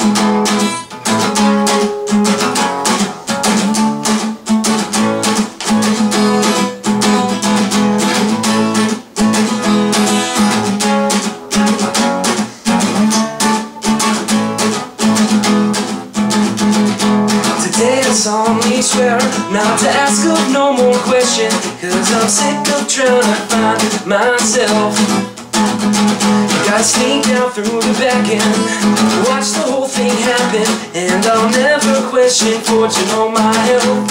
solemnly swear not to ask of no more questions, 'cause I'm sick of trying to find myself. Gotta sneak out through the back end, watch the whole thing happen, and I'll never question fortune or my health.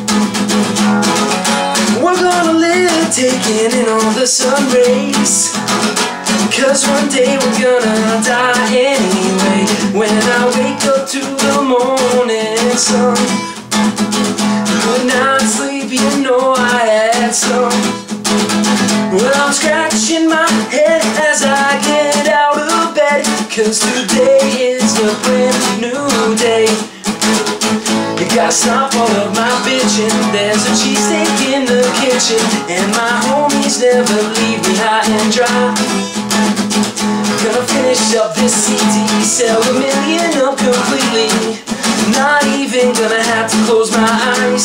We're gonna live taking in all the sun rays, 'cause one day we're gonna die anyway. When I wake up to the morning sun, good night sleep, you know I had some. Well, I'm scratching my head as I get out of bed, 'cause today is a brand new day. You gotta stop all of my bitching, there's a cheesesteak in the kitchen, and my homies never leave me high and dry. Gonna finish up this CD, sell 1,000,000 up completely, not even gonna have to close my eyes.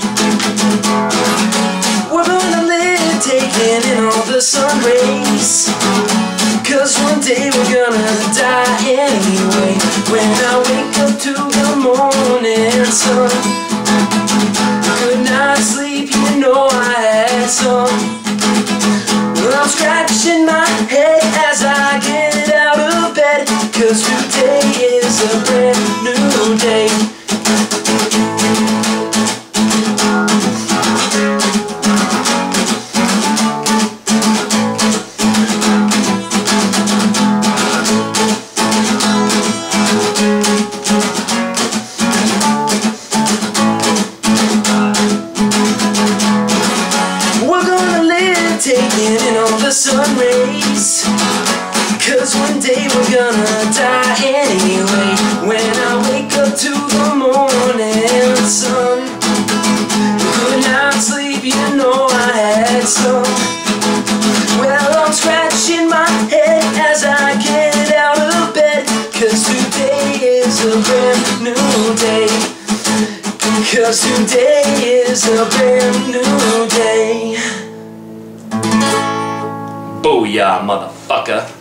We're gonna live taking in all the sun rays, 'cause one day we're gonna die anyway. When I wake up to the morning sun, good night sleep, you know I had some. I'm scratching my head as I get out of bed, 'cause today is a brand new day. Taking in all the sun rays, 'cause one day we're gonna die anyway. When I wake up to the morning sun, good night sleep, you know I had some. Well, I'm scratching my head as I get out of bed, 'cause today is a brand new day. 'Cause today is a brand new day. Booyah, motherfucker.